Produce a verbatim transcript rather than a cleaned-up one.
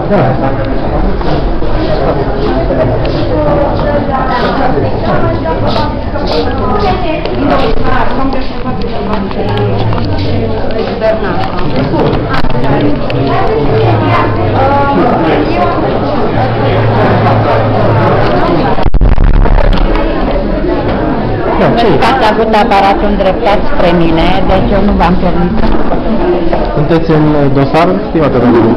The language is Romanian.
Ați avut aparatul îndreptat spre mine, deci eu nu v-am permis. Sunteți în dosar, stimată domnule?